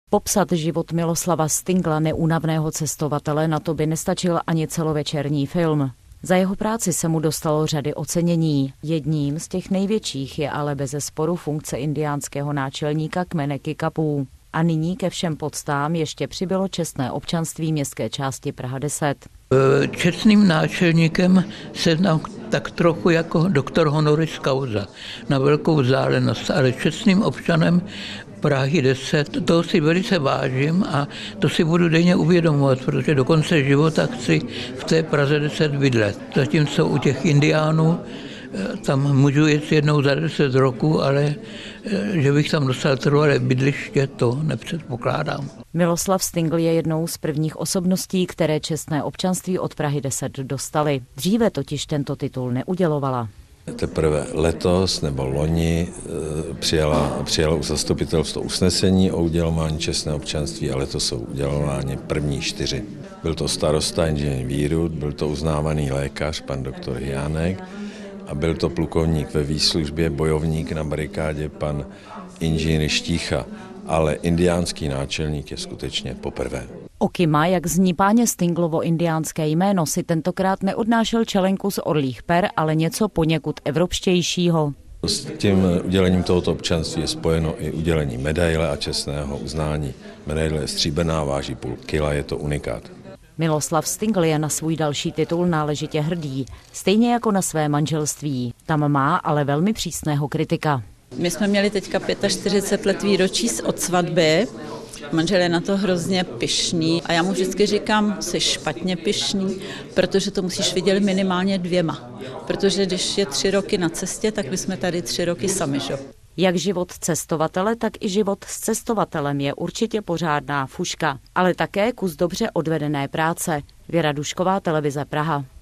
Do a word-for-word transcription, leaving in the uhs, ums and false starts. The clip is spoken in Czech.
Popsat život Miloslava Stingla, neúnavného cestovatele, na to by nestačil ani celovečerní film. Za jeho práci se mu dostalo řady ocenění. Jedním z těch největších je ale bezesporu funkce indiánského náčelníka kmene Kikapů. A nyní ke všem poctám ještě přibylo čestné občanství městské části Praha deset. Čestným náčelníkem se znám tak trochu jako doktor honoris causa na velkou vzdálenost, ale čestným občanem Prahy deset, toho si velice vážím a to si budu denně uvědomovat, protože do konce života chci v té Praze deset bydlet. Zatímco u těch indiánů tam můžu jet jednou za deset roku, ale že bych tam dostal trvalé bydliště, to nepředpokládám. Miloslav Stingl je jednou z prvních osobností, které čestné občanství od Prahy deset dostaly. Dříve totiž tento titul neudělovala. Teprve letos nebo loni přijala, přijala u zastupitelstvo usnesení o udělování čestného občanství a letos jsou udělováni první čtyři. Byl to starosta inženýr Výrut, byl to uznávaný lékař pan doktor Jánek a byl to plukovník ve výslužbě, bojovník na barikádě pan inženýr Štícha, ale indiánský náčelník je skutečně poprvé. Okima, jak zní páně Stinglovo indiánské jméno, si tentokrát neodnášel čelenku z orlích per, ale něco poněkud evropštějšího. S tím udělením tohoto občanství je spojeno i udělení medaile a čestného uznání. Medaile je stříbrná, váží půl kila, je to unikát. Miloslav Stingl je na svůj další titul náležitě hrdý, stejně jako na své manželství. Tam má ale velmi přísného kritika. My jsme měli teďka čtyřicet pět let výročí od svatby. Manžel je na to hrozně pyšný a já mu vždycky říkám, jsi špatně pyšný, protože to musíš vidět minimálně dvěma. Protože když je tři roky na cestě, tak my jsme tady tři roky sami, že? Jak život cestovatele, tak i život s cestovatelem je určitě pořádná fuška, ale také kus dobře odvedené práce. Věra Dušková, televize Praha.